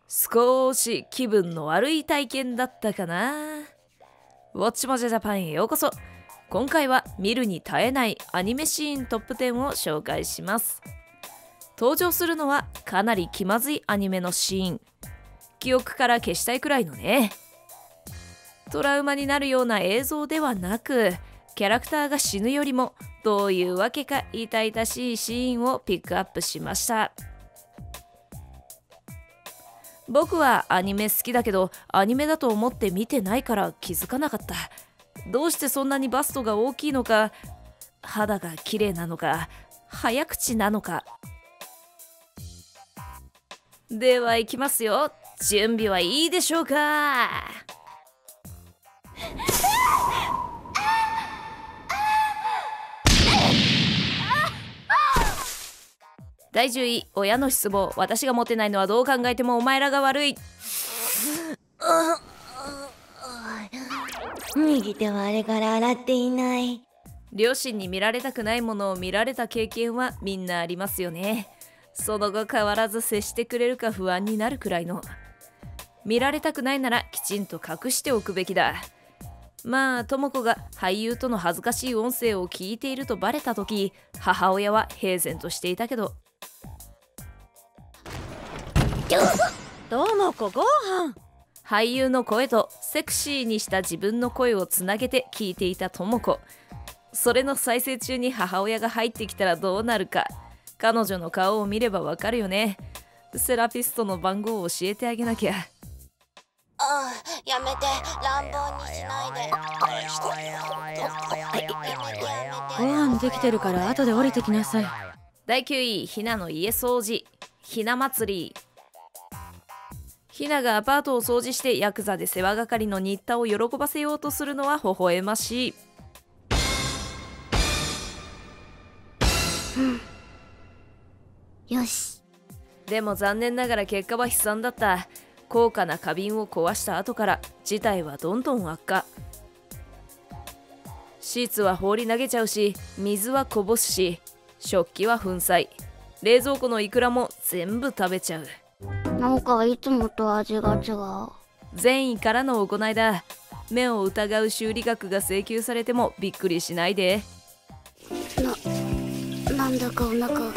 少し気分の悪い体験だったかな。ウォッチモジャジャパンへようこそ。今回は見るに耐えないアニメシーントップ10を紹介します。登場するのはかなり気まずいアニメのシーン。記憶から消したいくらいのね。トラウマになるような映像ではなく、キャラクターが死ぬよりもどういうわけか痛々しいシーンをピックアップしました。僕はアニメ好きだけど、アニメだと思って見てないから気づかなかった。どうしてそんなにバストが大きいのか、肌が綺麗なのか、早口なのか。では行きますよ。準備はいいでしょうか。第10位、親の失望。私がモテないのはどう考えてもお前らが悪い。 右手はあれから洗っていない。 両親に見られたくないものを見られた経験はみんなありますよね。その後変わらず接してくれるか不安になるくらいの。見られたくないならきちんと隠しておくべきだ。まあ、智子が俳優との恥ずかしい音声を聞いているとバレた時、母親は平然としていたけど。 智子ご飯。 俳優の声とセクシーにした自分の声をつなげて聞いていた智子。それの再生中に母親が入ってきたらどうなるか。彼女の顔を見ればわかるよね。セラピストの番号を教えてあげなきゃ。 やめて、乱暴にしないで。 ご飯できてるから後で降りてきなさい。 第9位、ひなの家掃除。ひな祭り。ひながアパートを掃除してヤクザで世話係の新田を喜ばせようとするのは微笑ましい。 よし。 でも残念ながら結果は悲惨だった。高価な花瓶を壊した後から事態はどんどん悪化。シーツは放り投げちゃうし、水はこぼすし、食器は粉砕、冷蔵庫のイクラも全部食べちゃう。 なんかいつもと味が違う。 善意からの行いだ。目を疑う修理額が請求されてもびっくりしないで。 なんだかお腹が。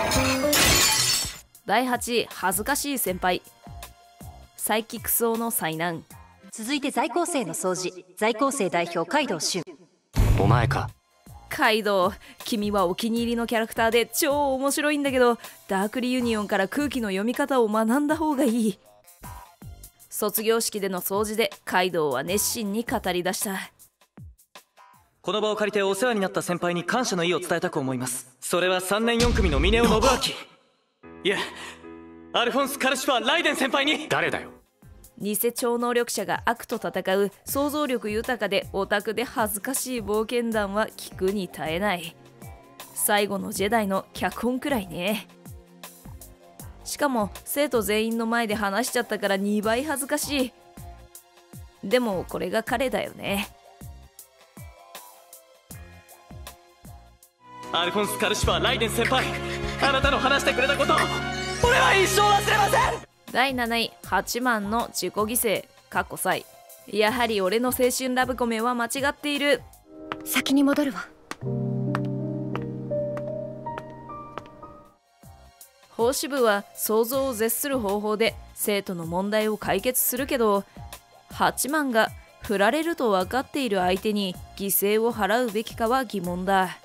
第8位、恥ずかしい先輩。サイキクソの災難。 続いて在校生の掃除。在校生代表カイドウ俊。 お前か。 カイドウ、君はお気に入りのキャラクターで超面白いんだけど、ダークリユニオンから空気の読み方を学んだ方がいい。卒業式での掃除でカイドウは熱心に語り出した。 この場を借りてお世話になった先輩に感謝の意を伝えたく思います。それは3年4組の峰尾信明、いえ、アルフォンス・カルシファー・ライデン先輩に。誰だよ。 偽超能力者が悪と戦う想像力豊かでオタクで恥ずかしい冒険団は聞くに耐えない。最後のジェダイの脚本くらいね。しかも生徒全員の前で話しちゃったから2倍恥ずかしい。でもこれが彼だよね。 アルフォンス・カルシファー・ライデン先輩、あなたの話してくれたこと俺は一生忘れません。 第7位、8万の自己犠牲過去際。やはり俺の青春ラブコメは間違っている。 先に戻るわ。 法師部は想像を絶する方法で生徒の問題を解決するけど、8万が振られると分かっている相手に犠牲を払うべきかは疑問だ。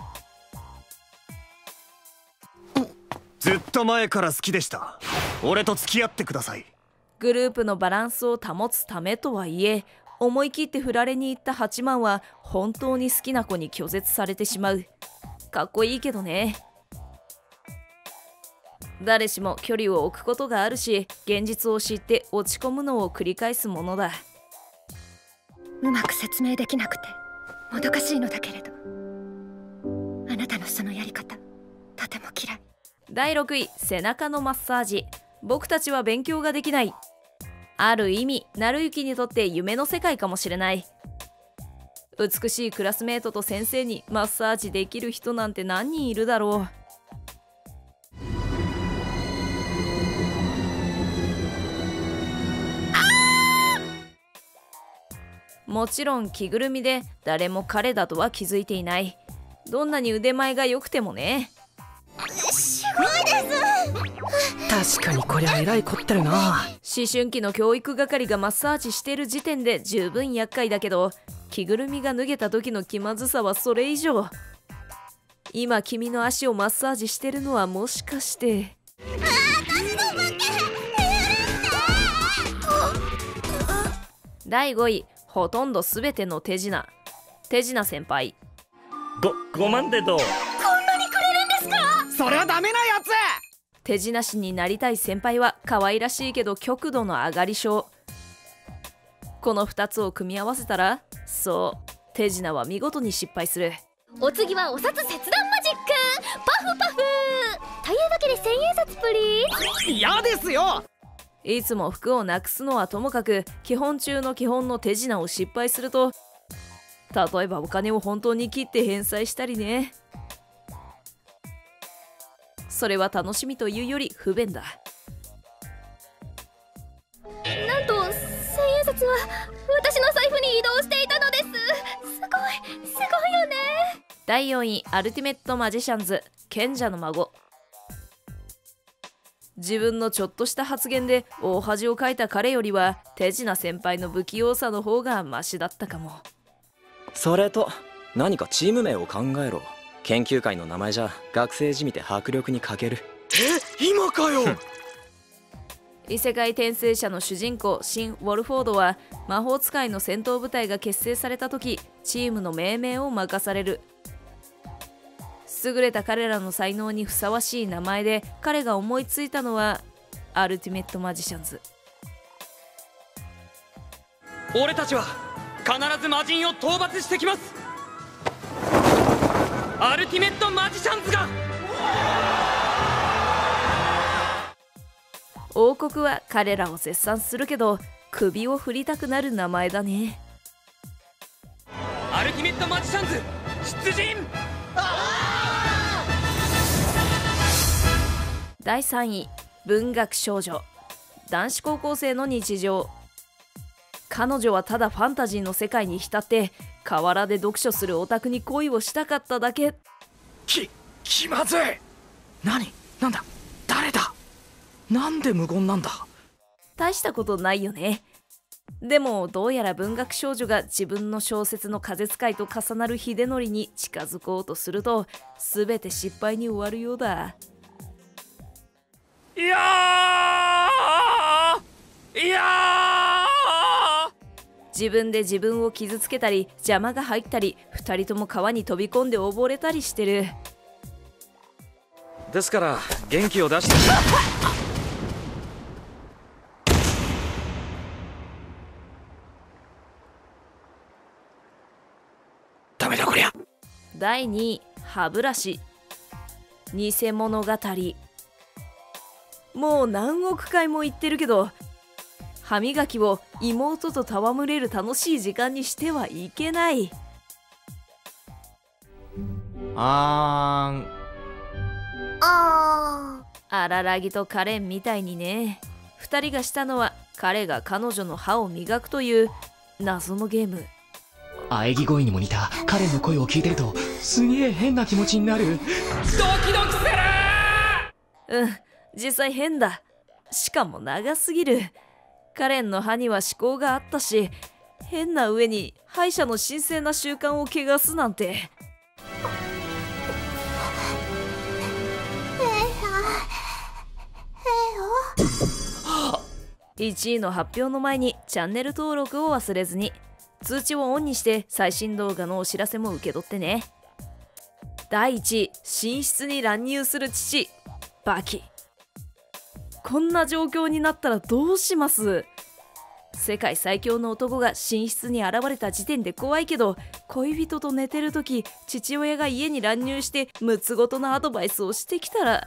ずっと前から好きでした。俺と付き合ってください。 グループのバランスを保つためとはいえ、思い切って振られに行った8万は本当に好きな子に拒絶されてしまう。かっこいいけどね。誰しも距離を置くことがあるし、現実を知って落ち込むのを繰り返すものだ。 うまく説明できなくてもどかしいのだけれど、あなたのそのやり方とても嫌い。 第6位、背中のマッサージ。僕たちは勉強ができない。ある意味、なるゆきにとって夢の世界かもしれない。美しいクラスメートと先生にマッサージできる人なんて何人いるだろう。 もちろん着ぐるみで誰も彼だとは気づいていない。どんなに腕前が良くてもね。 すごいです。 確かにこりゃえらいこってるな。 思春期の教育係がマッサージしてる時点で十分厄介だけど、着ぐるみが脱げた時の気まずさはそれ以上。今君の足をマッサージしてるのはもしかして。第5位、ほとんど全ての手品。手品先輩。 5万でどう？ それはダメなやつ。 手品師になりたい先輩は可愛らしいけど極度の上がり症。この2つを組み合わせたら、そう手品は見事に失敗する。 お次はお札切断マジックパフパフというわけで1000円札プリーズ。 嫌ですよ。 いつも服をなくすのはともかく、基本中の基本の手品を失敗すると、例えばお金を本当に切って返済したりね。それは楽しみというより不便だ。 なんと1000円札は私の財布に移動していたのです。すごいよね。 第4位、アルティメットマジシャンズ賢者の孫。自分のちょっとした発言で大恥をかいた彼よりは、手品先輩の不器用さの方がマシだったかも。 それと何かチーム名を考えろ。研究会の名前じゃ学生じみて迫力に欠ける。 今かよ。 異世界転生者の主人公シン・ウォルフォードは、魔法使いの戦闘部隊が結成された時、チームの命名を任される。優れた彼らの才能にふさわしい名前で、彼が思いついたのはアルティメットマジシャンズ。 俺たちは必ず魔人を討伐してきます。アルティメットマジシャンズが。 王国は彼らを絶賛するけど、首を振りたくなる名前だね。 アルティメットマジシャンズ出陣。 第3位、文学少女。男子高校生の日常。彼女はただファンタジーの世界に浸って、河原で読書するオタクに恋をしたかっただけ。 気まずい。なんだ誰だ。なんで無言なんだ。 大したことないよね。でもどうやら文学少女が自分の小説の風使いと重なる秀則に近づこうとすると、全て失敗に終わるようだ。 いや自分で自分を傷つけたり、邪魔が入ったり、2人とも川に飛び込んで溺れたりしてる。 ですから元気を出して。 ダメだこりゃ。 第2位、歯ブラシ。偽物語。もう何億回も言ってるけど、歯磨きを妹と戯れる楽しい時間にしてはいけない。 あ荒らぎとカレンみたいにね。2人がしたのは、彼が彼女の歯を磨くという謎のゲーム。 喘ぎ声にも似た彼の声を聞いてると、すげえ変な気持ちになる。 ドキドキする。 実際変だ。しかも長すぎる。カレンの歯には思考があったし、変な上に歯医者の神聖な習慣を汚すなんて。1位の発表の前にチャンネル登録を忘れずに。通知をオンにして最新動画のお知らせも受け取ってね。第1位、寝室に乱入する父。バキ。こんな状況になったらどうします？世界最強の男が寝室に現れた時点で怖いけど、恋人と寝てる時、父親が家に乱入してむつごとなアドバイスをしてきたら。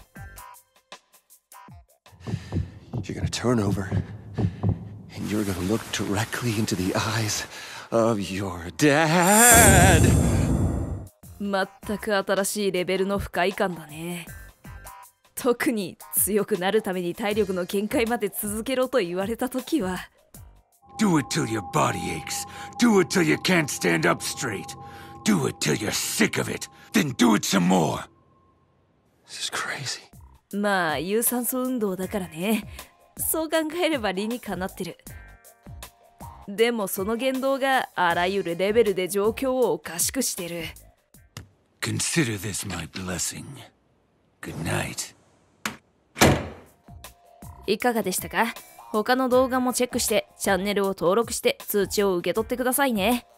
You're gonna turn over and you're gonna look directly into the eyes of your dad. 全く新しいレベルの不快感だね。特に強くなるために体力の限界まで続けろと言われた時は。 Do it till your body aches. Do it till you can't stand up straight. Do it till you're sick of it. Then do it some more. This is crazy. まあ有酸素運動だからね。そう考えれば理にかなってる。でもその言動があらゆるレベルで状況をおかしくしてる。 Consider this my blessing. Good night. いかがでしたか？他の動画もチェックしてチャンネルを登録して通知を受け取ってくださいね。